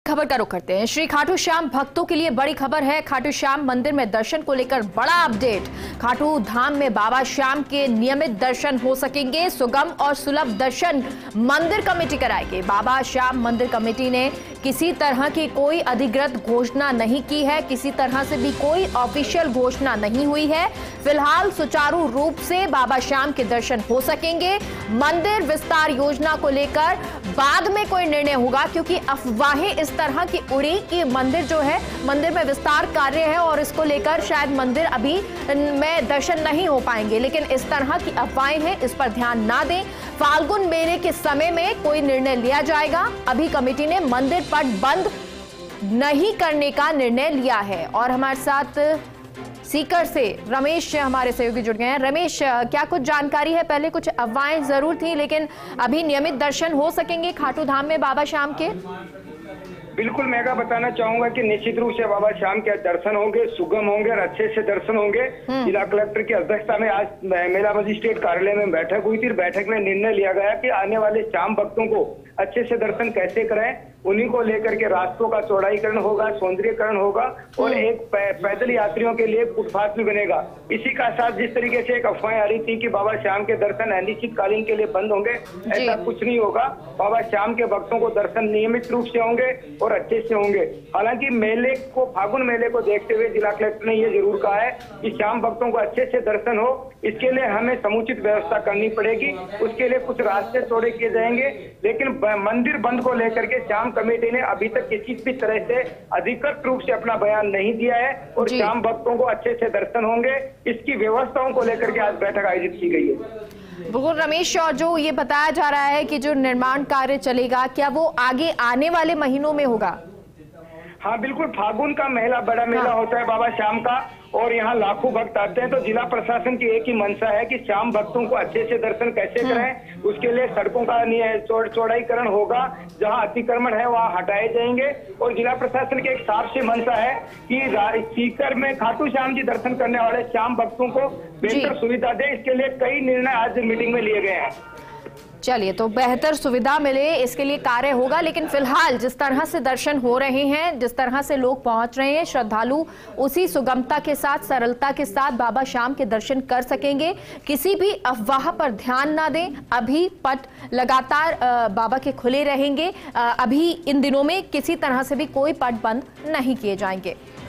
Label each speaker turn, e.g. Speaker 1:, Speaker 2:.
Speaker 1: खबर का रुख करते हैं। श्री खाटू श्याम भक्तों के लिए बड़ी खबर है। खाटू श्याम मंदिर में दर्शन को लेकर बड़ा अपडेट। खाटू धाम में बाबा श्याम के नियमित दर्शन हो सकेंगे। सुगम और सुलभ दर्शन मंदिर कमेटी कराएगी। बाबा श्याम मंदिर कमेटी ने किसी तरह की कोई अधिकृत घोषणा नहीं की है। किसी तरह से भी कोई ऑफिशियल घोषणा नहीं हुई है। फिलहाल सुचारू रूप से बाबा श्याम के दर्शन हो सकेंगे। मंदिर विस्तार योजना को लेकर बाद में कोई निर्णय होगा, क्योंकि अफवाहें इस तरह की उड़ी कि मंदिर जो है, मंदिर में विस्तार कार्य है और इसको लेकर शायद मंदिर अभी में दर्शन नहीं हो पाएंगे। लेकिन इस तरह की अफवाहें हैं, इस पर ध्यान ना दें। फाल्गुन मेले के समय में कोई निर्णय लिया जाएगा। अभी कमेटी ने मंदिर पट बंद नहीं करने का निर्णय लिया है। और हमारे साथ सीकर से रमेश हमारे सहयोगी जुड़ गए हैं। रमेश, क्या कुछ जानकारी है? पहले कुछ अफवाहें जरूर थी, लेकिन अभी नियमित दर्शन हो सकेंगे खाटू धाम में बाबा श्याम के?
Speaker 2: बिल्कुल, मैं बताना चाहूंगा कि निश्चित रूप से बाबा श्याम के दर्शन होंगे, सुगम होंगे और अच्छे से दर्शन होंगे। जिला कलेक्टर की अध्यक्षता में आज मेला मजिस्ट्रेट कार्यालय में बैठक हुई थी। बैठक में निर्णय लिया गया कि आने वाले श्याम भक्तों को अच्छे से दर्शन कैसे कराएं, उन्हीं को लेकर के रास्तों का चौड़ाईकरण होगा, सौंदर्यीकरण होगा और एक पैदल यात्रियों के लिए फुटपाथ भी बनेगा। इसी का साथ जिस तरीके से एक अफवाह आ रही थी कि बाबा श्याम के दर्शन अनिश्चितकालीन के लिए बंद होंगे, ऐसा कुछ नहीं होगा। बाबा श्याम के भक्तों को दर्शन नियमित रूप से होंगे और अच्छे से होंगे। हालांकि मेले को, फागुन मेले को देखते हुए जिला कलेक्टर ने यह जरूर कहा है कि श्याम भक्तों को अच्छे से दर्शन हो, इसके लिए हमें समुचित व्यवस्था करनी पड़ेगी। उसके लिए कुछ रास्ते चौड़े किए जाएंगे। लेकिन मंदिर बंद को लेकर के श्याम कमेटी ने अभी तक किसी भी तरह से अधिकृत रूप से अपना बयान नहीं दिया है और श्याम भक्तों को अच्छे से दर्शन होंगे, इसकी व्यवस्थाओं को लेकर के आज बैठक आयोजित की गई है।
Speaker 1: बिल्कुल रमेश, और जो ये बताया जा रहा है कि जो निर्माण कार्य चलेगा, क्या वो आगे आने वाले महीनों में होगा?
Speaker 2: हाँ बिल्कुल, फागुन का मेला बड़ा मेला होता है बाबा श्याम का और यहाँ लाखों भक्त आते हैं। तो जिला प्रशासन की एक ही मंशा है कि श्याम भक्तों को अच्छे से दर्शन कैसे करें। उसके लिए सड़कों का चौड़ाईकरण होगा, जहाँ अतिक्रमण है वहाँ हटाए जाएंगे। और जिला प्रशासन की एक साफ सी मंशा है कि सीकर में खाटू श्याम जी दर्शन करने वाले श्याम भक्तों को बेहतर सुविधा दे। इसके लिए कई निर्णय आज मीटिंग में लिए गए हैं।
Speaker 1: चलिए, तो बेहतर सुविधा मिले इसके लिए कार्य होगा। लेकिन फिलहाल जिस तरह से दर्शन हो रहे हैं, जिस तरह से लोग पहुंच रहे हैं, श्रद्धालु उसी सुगमता के साथ, सरलता के साथ बाबा श्याम के दर्शन कर सकेंगे। किसी भी अफवाह पर ध्यान ना दें। अभी पट लगातार बाबा के खुले रहेंगे। अभी इन दिनों में किसी तरह से भी कोई पट बंद नहीं किए जाएंगे।